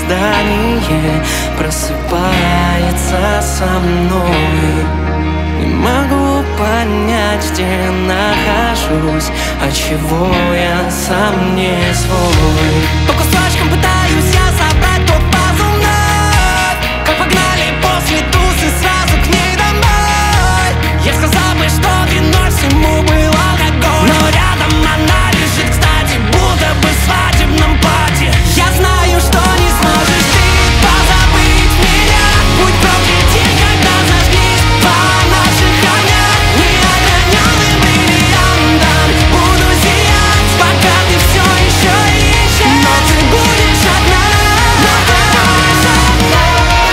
ожидание просыпается со мной. Не могу понять, где нахожусь, отчего я сам не свой. По кусочкам пытаюсь я собрать тот пазл вновь, как погнали после тусы сразу к ней домой. Я сказал бы, что виной всему был алкоголь, но рядом она лежит, кстати, будто бы в свадебном платье. Я знаю, что не сможешь ты позабыть меня. Будь проклят день, когда зажглись два наших огня. Неограненным бриллиантом буду сиять, пока ты все еще ищешь. Но ты будешь одна, но ты будешь одна.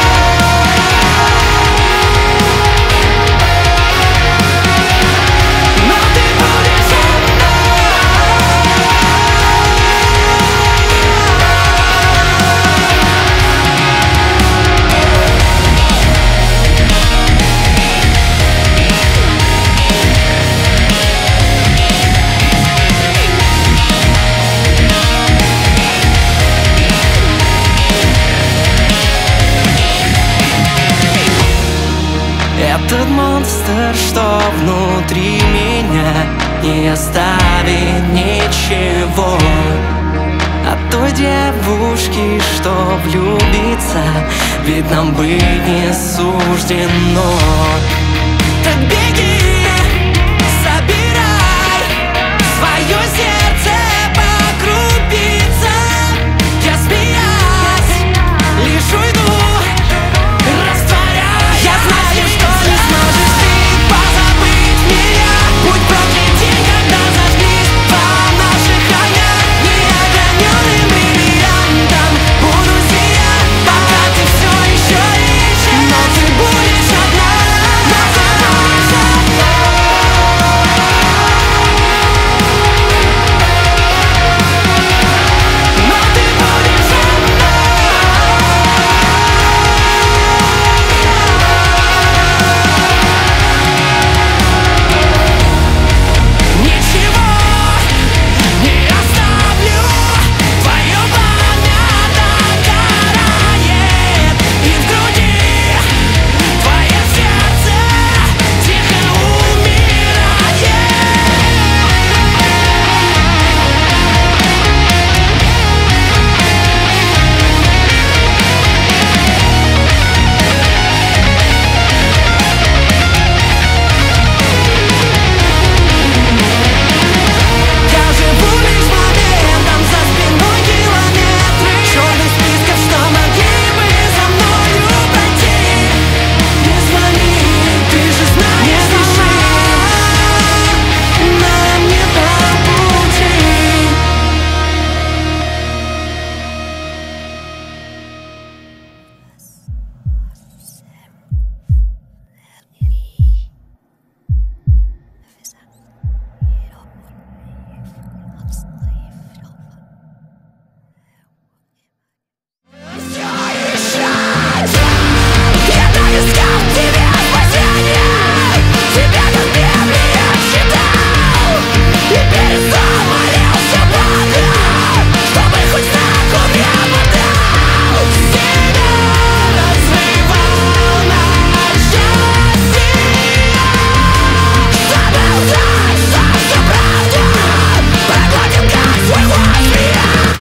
Но ты будешь одна. Этот монстр, что внутри меня, не оставит ничего от той девушки, что влюбиться, ведь нам быть не суждено. Так беги